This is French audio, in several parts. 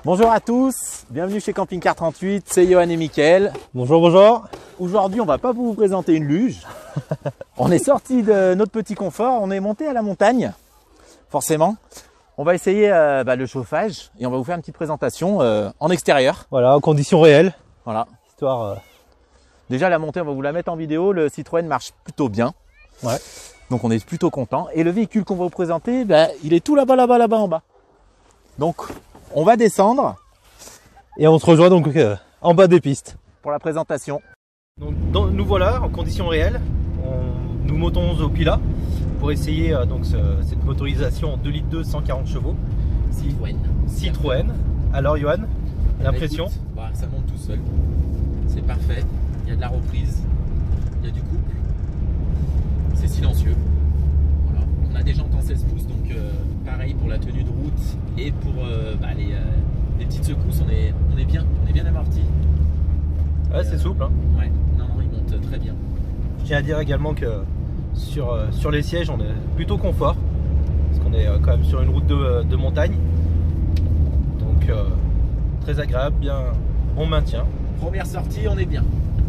Bonjour à tous, bienvenue chez Camping Car 38, c'est Johan et Mickaël. Bonjour, bonjour. Aujourd'hui, on va pas vous présenter une luge. On est sorti de notre petit confort, on est monté à la montagne, forcément. On va essayer le chauffage et on va vous faire une petite présentation en extérieur. Voilà, en conditions réelles. Voilà. Histoire. Déjà, la montée, on va vous la mettre en vidéo. Le Citroën marche plutôt bien. Ouais. Donc, on est plutôt content. Et le véhicule qu'on va vous présenter, il est tout là-bas en bas. Donc, on va descendre. Et on se rejoint donc en bas des pistes. Pour la présentation. Donc, nous voilà en conditions réelles. Nous montons au Pilat pour essayer cette motorisation en 2,2 litres 140 chevaux. Citroën. Alors, Johan, l'impression? Ça monte tout seul. C'est parfait. Il y a de la reprise. Il y a du couple. C'est silencieux. Voilà. On a des jantes en 16 pouces, donc pareil pour la tenue de route et pour les petites secousses, on est bien amorti. Ouais, c'est souple. Hein. Ouais, non, il monte très bien. Je tiens à dire également que sur les sièges, on est plutôt confort. Parce qu'on est quand même sur une route de montagne. Donc, très agréable, bien bon maintien. Première sortie, on est bien.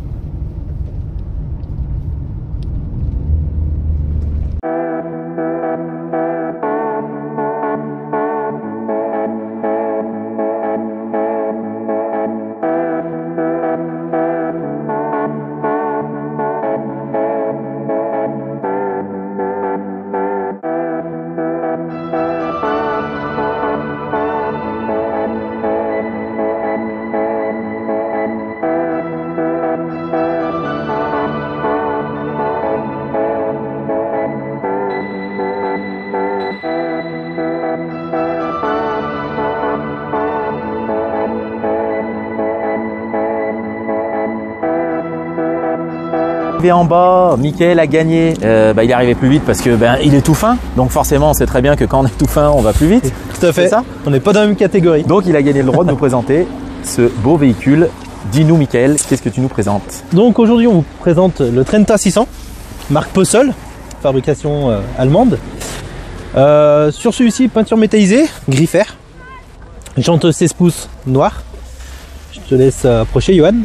En bas, Mickaël a gagné. Il est arrivé plus vite parce que il est tout fin. Donc forcément, on sait très bien que quand on est tout fin, on va plus vite. Tout à fait. Ça, on n'est pas dans la même catégorie. Donc il a gagné le droit de nous présenter ce beau véhicule. Dis-nous, Mickaël, qu'est-ce que tu nous présentes? Donc aujourd'hui, on vous présente le Trenta 600, marque Posol, fabrication allemande. Sur celui-ci, peinture métallisée, gris fer, jante 16 pouces noire. Je te laisse approcher, Johan.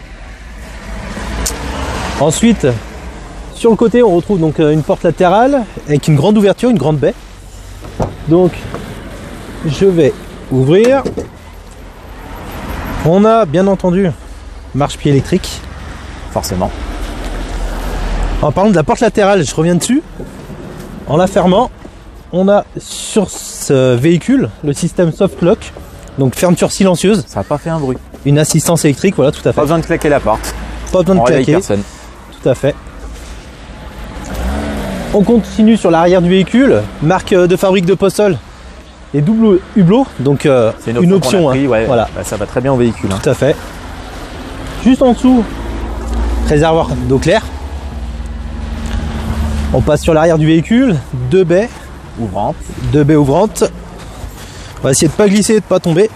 Ensuite, sur le côté, on retrouve donc une porte latérale avec une grande ouverture, une grande baie. Donc, je vais ouvrir. On a bien entendu marche-pied électrique. Forcément. En parlant de la porte latérale, je reviens dessus. En la fermant, on a sur ce véhicule le système soft lock, donc fermeture silencieuse. Ça n'a pas fait un bruit. Une assistance électrique, voilà, tout à fait. Pas besoin de claquer la porte. Pas besoin de claquer. Personne. Tout à fait. On continue sur l'arrière du véhicule, marque de fabrique de Posol et double hublot, donc c'est une option. Qu'on a pris, ouais. Voilà. Ça va très bien au véhicule. Tout à fait. Juste en dessous, réservoir d'eau claire. On passe sur l'arrière du véhicule, deux baies Ouvrante. On va essayer de pas glisser, de pas tomber.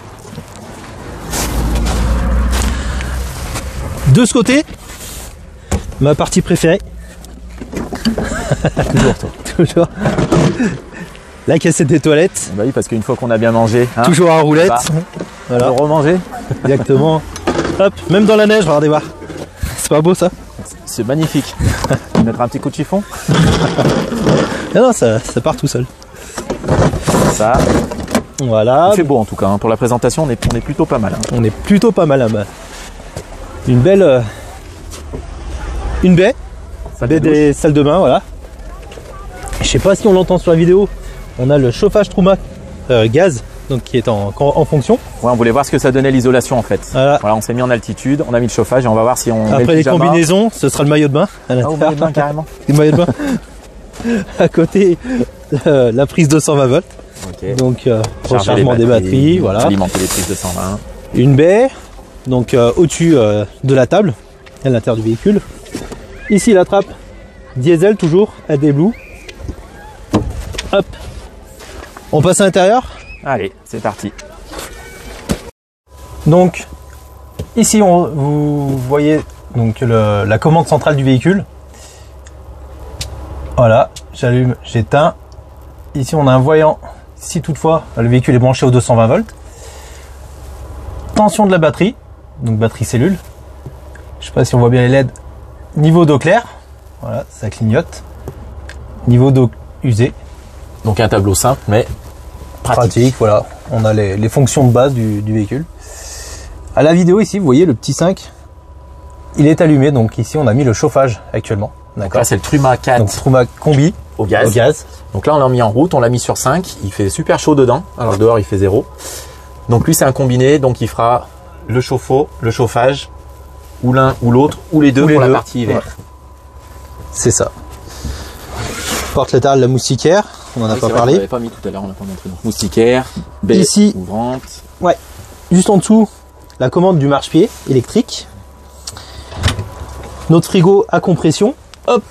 De ce côté, ma partie préférée. Toujours toi. Toujours. La cassette des toilettes. Oui, parce qu'une fois qu'on a bien mangé, Toujours à roulette. Voilà. Remanger. Exactement. Hop, même dans la neige, regardez voir. C'est pas beau ça? C'est magnifique. Mettre un petit coup de chiffon. Non, ça part tout seul. Ça. Voilà. Il fait beau en tout cas. Pour la présentation, on est plutôt pas mal. On est plutôt pas mal là-bas. Une belle. Une baie. Baie des salles de bain, voilà. Je sais pas si on l'entend sur la vidéo. On a le chauffage Truma gaz, donc qui est en fonction. Ouais, on voulait voir ce que ça donnait l'isolation en fait. Voilà. On s'est mis en altitude, on a mis le chauffage et on va voir si on. Après met le les pyjama. combinaisons, ce sera le maillot de bain. Au maillot de bain carrément. Le maillot de bain. À côté, la prise de 120 volts. Okay. Donc rechargement des batteries, voilà. Alimenter les prises de 120. Une baie, donc au-dessus de la table, à l'intérieur du véhicule. Ici la trappe diesel toujours, AD Blue. Hop. On passe à l'intérieur. Allez, c'est parti. Donc ici vous voyez donc la commande centrale du véhicule. Voilà, j'allume, j'éteins. Ici on a un voyant si toutefois le véhicule est branché au 220 volts. tension de la batterie, donc batterie cellule. Je sais pas si on voit bien les LED. Niveau d'eau claire, voilà, ça clignote. Niveau d'eau usée. Donc un tableau simple, mais Pratique, voilà. On a les fonctions de base du véhicule. À la vidéo ici, vous voyez le petit 5, il est allumé. Donc ici, on a mis le chauffage actuellement. D'accord. Là, c'est le Truma 4 Donc Truma combi au gaz. Donc là, on l'a mis en route, on l'a mis sur 5. Il fait super chaud dedans. Alors dehors, il fait 0. Donc lui, c'est un combiné. Donc il fera le chauffe-eau, le chauffage, ou l'un ou l'autre, ou les deux pour la partie hiver. Ouais. C'est ça. Porte latérale, la moustiquaire. On en a pas parlé. On l'avait pas mis tout à l'heure, on l'a pas montré. Donc, moustiquaire, baie ici, ouvrante. Ouais. Juste en dessous, la commande du marche-pied électrique. Notre frigo à compression. Hop.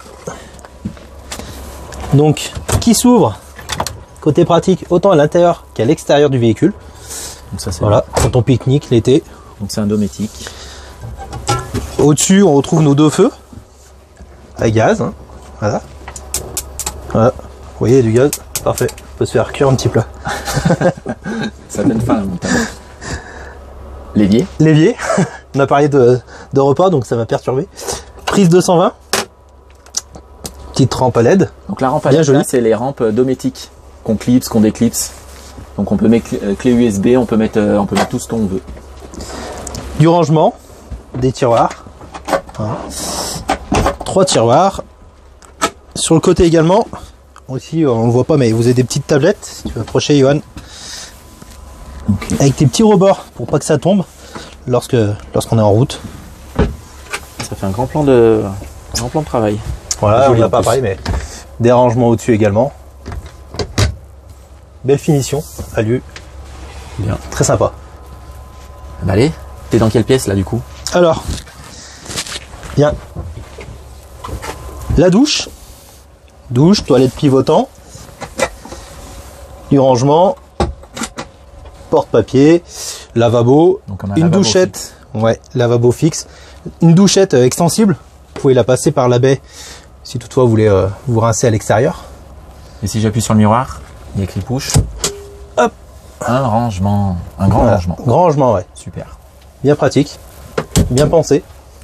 Donc, qui s'ouvre côté pratique autant à l'intérieur qu'à l'extérieur du véhicule. Donc ça, c'est voilà, quand on pique-nique l'été. Donc c'est un dométique. Au-dessus, on retrouve nos deux feux à gaz. Hein. Voilà. Voilà. Vous voyez, du gaz. Parfait. On peut se faire cuire un petit plat. Ça donne faim, notamment. L'évier. L'évier. On a parlé de repas, donc ça m'a perturbé. Prise 220. Petite rampe à LED. Donc la rampe à LED, là, c'est les rampes dométiques qu'on clipse, qu'on déclipse. Donc on peut mettre clé USB, on peut mettre tout ce qu'on veut. Du rangement, des tiroirs. Voilà. 3 tiroirs. Sur le côté également, aussi on ne voit pas, mais vous avez des petites tablettes, si tu veux approcher, Johan. Okay. Avec des petits rebords pour pas que ça tombe lorsqu'on est en route. Ça fait un grand plan de travail. Voilà, on n'a pas parlé, mais des rangements au-dessus également. Belle finition, alu. Bien. Très sympa. Bah allez, t'es dans quelle pièce là du coup? Alors, bien. La douche, toilette pivotant, du rangement, porte-papier, lavabo, une douchette, fixe. Ouais, lavabo fixe, une douchette extensible. Vous pouvez la passer par la baie si toutefois vous voulez vous rincer à l'extérieur. Et si j'appuie sur le miroir, il y a écrit push. Hop, un rangement, un grand rangement. Grand rangement, ouais. Super. Bien pratique, bien pensé.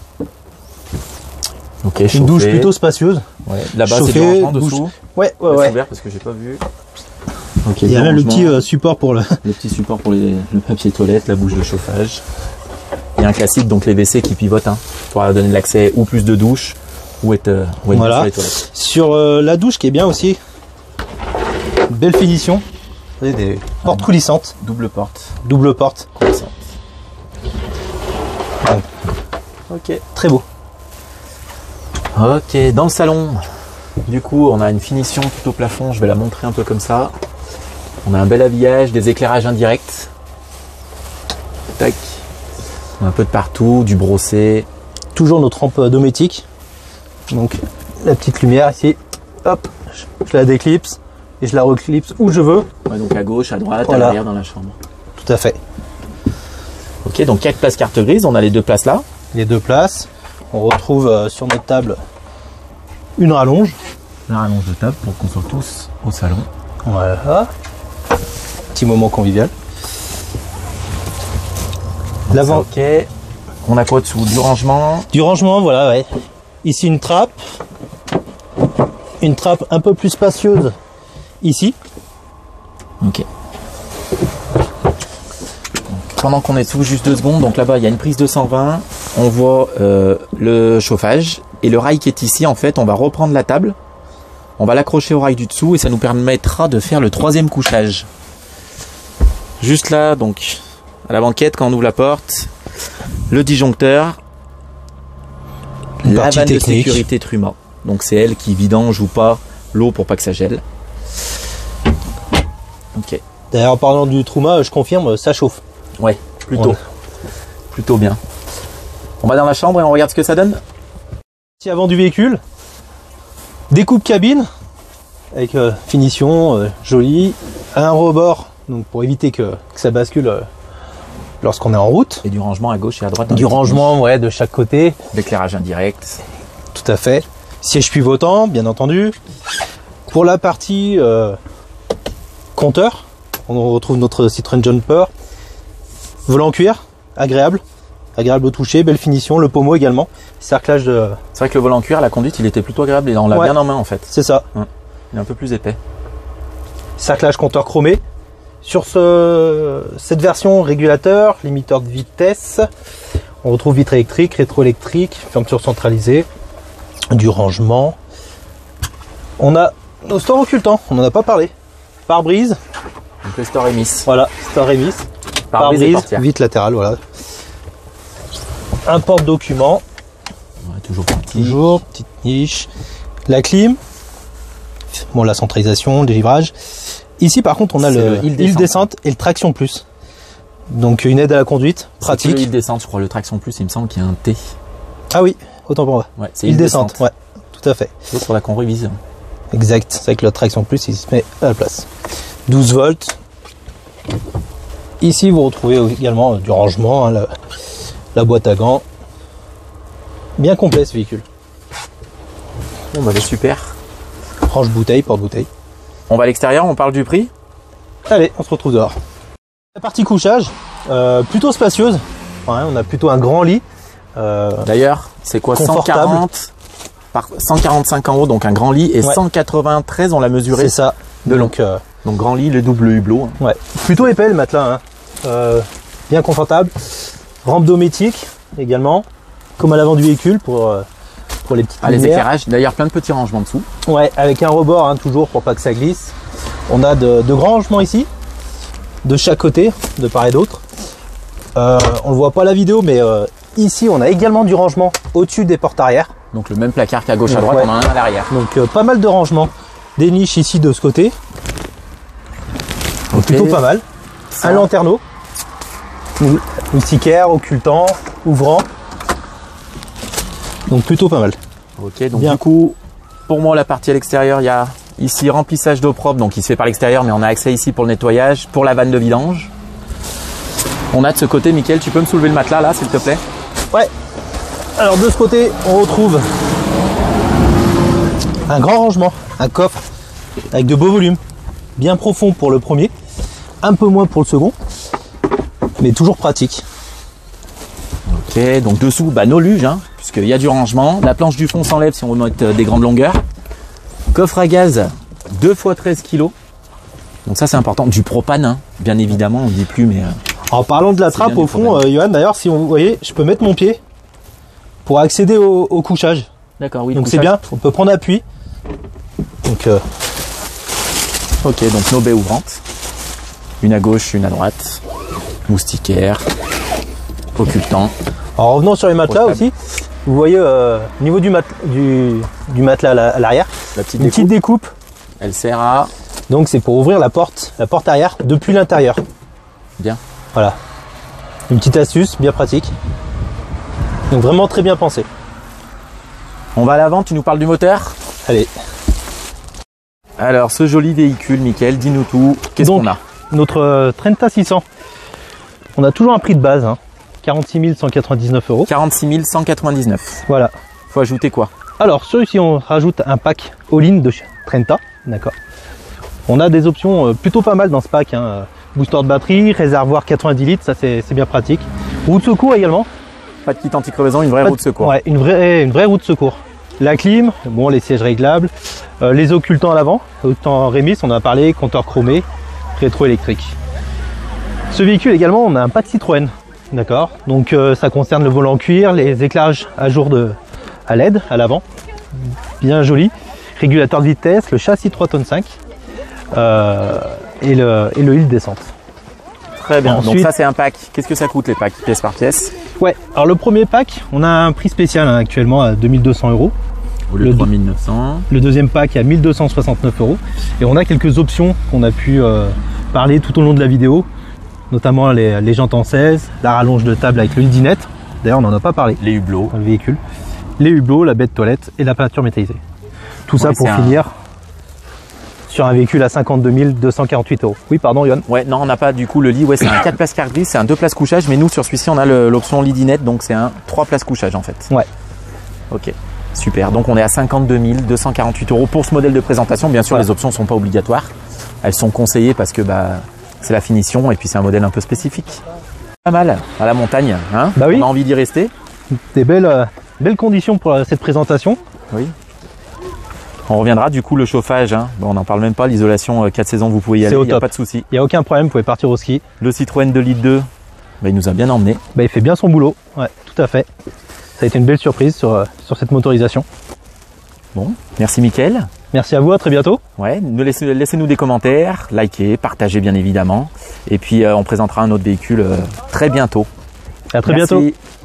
Ok, une chauffé. douche plutôt spacieuse. Ouais. Là-bas, c'est du rangement dessous. Ouais. Ouvert parce que j'ai pas vu. Okay, il y a même le petit support pour le petit support pour le papier toilette, la bouche de chauffage. Il y a un classique, donc les WC qui pivotent pour donner de l'accès ou plus de douche ou être voilà. Sur les toilettes. Sur la douche qui est bien aussi. Belle finition. Vous avez des portes coulissantes. Double porte. Double porte. Coulissante. Ouais. Ok, très beau. Ok, dans le salon, du coup, on a une finition tout au plafond. Je vais la montrer un peu comme ça. On a un bel habillage, des éclairages indirects. Tac. Un peu de partout, du brossé. Toujours notre rampe dométique. Donc, la petite lumière ici. Hop, je la déclipse et je la reclipse où je veux. Ouais, donc à gauche, à droite, voilà. À l'arrière dans la chambre. Tout à fait. Ok, donc 4 places carte grise. On a les 2 places là. Les 2 places. On retrouve sur notre table une rallonge. La rallonge de table pour qu'on soit tous au salon. Voilà. Petit moment convivial. L'avant. Ok. On a quoi dessous? Du rangement. Du rangement, voilà, ouais. Ici une trappe. Une trappe un peu plus spacieuse ici. Ok. Pendant qu'on est dessous, juste 2 secondes. Donc là-bas, il y a une prise 220. On voit le chauffage. Et le rail qui est ici, en fait, on va reprendre la table. On va l'accrocher au rail du dessous et ça nous permettra de faire le 3e couchage. Juste là, donc, à la banquette, quand on ouvre la porte, le disjoncteur, la vanne de sécurité Truma. Donc c'est elle qui vidange ou pas l'eau pour pas que ça gèle. Ok. D'ailleurs, en parlant du Truma, je confirme, ça chauffe. Ouais, plutôt. Plutôt bien. On va dans la chambre et on regarde ce que ça donne. Avant du véhicule, découpe cabine avec finition jolie, un rebord donc pour éviter que ça bascule lorsqu'on est en route. Et du rangement à gauche et à droite. Du rangement, ouais, de chaque côté. L'éclairage indirect. Tout à fait. Siège pivotant, bien entendu. Pour la partie compteur, on retrouve notre Citroën Jumper. Volant cuir, agréable au toucher, belle finition, le pommeau également, cerclage de... C'est vrai que le volant cuir, la conduite, il était plutôt agréable et on l'a bien en main en fait. C'est ça. Il est un peu plus épais. Cerclage compteur chromé. Sur cette version, régulateur, limiteur de vitesse, on retrouve vitre électrique, rétroélectrique, fermeture centralisée, du rangement. On a nos stores occultants, on n'en a pas parlé. Pare-brise. Donc le store Emis. Voilà, store Emis. Pare-brise, vitre latérale, voilà. Un porte-document. Ouais, toujours pratique. Toujours, petite niche. La clim. Bon, la centralisation, le délivrage. Ici, par contre, on a le hill descente et le traction plus. Donc, une aide à la conduite, pratique. Le hill descente, je crois, le traction plus, il me semble qu'il y a un T. Ah oui, autant pour moi. Ouais, c'est hill descente. Ouais, tout à fait. C'est sur la conduite. Exact. C'est avec le traction plus, il se met à la place. 12 volts. Ici, vous retrouvez également du rangement, hein, la boîte à gants. Bien complet ce véhicule. Bon, bah, super. Range bouteille, porte-bouteille. On va à l'extérieur, on parle du prix. Allez, on se retrouve dehors. La partie couchage, plutôt spacieuse. Ouais, on a plutôt un grand lit. D'ailleurs, c'est quoi, 140 par 145 en haut, donc un grand lit, et 193, on l'a mesuré. C'est ça. De long. Donc grand lit, le double hublot. Hein. Ouais. Plutôt épais le matelas. Hein. Bien confortable. Rampe dométique également, comme à l'avant du véhicule pour les petites lumières. Les éclairages, d'ailleurs plein de petits rangements dessous. Ouais, avec un rebord hein, toujours pour pas que ça glisse. On a de grands rangements ici, de chaque côté, de part et d'autre. On le voit pas à la vidéo, mais ici on a également du rangement au-dessus des portes arrière. Donc le même placard qu'à gauche à droite, on en a un à l'arrière. Donc pas mal de rangements. Des niches ici de ce côté. Donc plutôt pas mal. Un lanterneau. Moustiquaire, occultant, ouvrant. Donc plutôt pas mal. Ok, donc du coup, pour moi la partie à l'extérieur, il y a ici remplissage d'eau propre, donc il se fait par l'extérieur, mais on a accès ici pour le nettoyage, pour la vanne de vidange. On a de ce côté, Mickaël, tu peux me soulever le matelas là, s'il te plaît? Ouais. Alors de ce côté, on retrouve un grand rangement, un coffre avec de beaux volumes, bien profond pour le premier, un peu moins pour le second, mais toujours pratique. Ok, donc dessous, nos luges, hein, puisqu'il y a du rangement. La planche du fond s'enlève si on veut mettre des grandes longueurs. Coffre à gaz, 2 x 13 kg. Donc ça c'est important. Du propane, hein, bien évidemment, on ne dit plus, mais... En parlant de la trappe au fond, Johan, d'ailleurs, si vous voyez, je peux mettre mon pied pour accéder au couchage. D'accord, oui. Donc c'est bien, on peut prendre appui. Donc, ok, donc nos baies ouvrantes. Une à gauche, une à droite. Moustiquaire. Occultant. En revenant sur les matelas aussi, vous voyez au niveau du matelas à l'arrière, une petite découpe. Elle sert à... Donc c'est pour ouvrir la porte arrière depuis l'intérieur. Bien. Voilà. Une petite astuce bien pratique. Donc vraiment très bien pensé. On va à l'avant, tu nous parles du moteur? Allez. Alors ce joli véhicule, Mickaël, dis-nous tout. Qu'est-ce qu'on a? Notre Trenta 600. On a toujours un prix de base, hein. 46 199 €. 46 199. Voilà. Faut ajouter quoi? Alors, celui-ci, on rajoute un pack all-in de Trenta. D'accord. On a des options plutôt pas mal dans ce pack. Hein. Booster de batterie, réservoir 90 litres, ça c'est bien pratique. Roue de secours également. Pas de kit anti-crevaison, une vraie roue de secours. Ouais, une vraie roue de secours. La clim, bon, les sièges réglables, les occultants à l'avant, occultants Remis, on en a parlé, compteur chromé, rétroélectrique. Ce véhicule également, on a un pack Citroën. D'accord, donc ça concerne le volant cuir, les éclairages à jour à LED à l'avant, bien joli, régulateur de vitesse, le châssis 3 tonnes 5 et le hill descente. Très bien, ensuite, donc ça c'est un pack. Qu'est-ce que ça coûte les packs, pièce par pièce? Ouais, alors le premier pack, on a un prix spécial hein, actuellement à 2200 €. Au lieu de 3900. Le deuxième pack est à 1269 € et on a quelques options qu'on a pu parler tout au long de la vidéo. Notamment les jantes en 16, la rallonge de table avec le lidinette. D'ailleurs, on n'en a pas parlé. Les hublots. Dans le véhicule. Les hublots, la baie de toilette et la peinture métallisée. Tout ça pour finir sur un véhicule à 52 248 €. Oui, pardon, Yoann. Ouais, non, on n'a pas du coup le lit. Ouais, c'est un 4 places carte grise, c'est un 2 places couchage. Mais nous, sur celui-ci, on a l'option lidinette. Donc, c'est un 3 places couchage en fait. Ouais. Ok. Super. Donc, on est à 52 248 € pour ce modèle de présentation. Bien sûr, les options ne sont pas obligatoires. Elles sont conseillées parce que c'est la finition et puis c'est un modèle un peu spécifique. Pas mal à la montagne, hein. Bah oui. On a envie d'y rester. Des belles conditions pour cette présentation. Oui. On reviendra du coup le chauffage, hein. Bon, on n'en parle même pas, l'isolation 4 saisons, vous pouvez y aller, au il n'y a top. pas de souci. Il n'y a aucun problème, vous pouvez partir au ski. Le Citroën 2 litres 2, bah, il nous a bien emmené. Bah, il fait bien son boulot, ouais, tout à fait. Ça a été une belle surprise sur cette motorisation. Bon, merci Mickaël. Merci à vous, à très bientôt. Ouais, laissez-nous des commentaires, likez, partagez bien évidemment. Et puis on présentera un autre véhicule très bientôt. À très Merci. bientôt.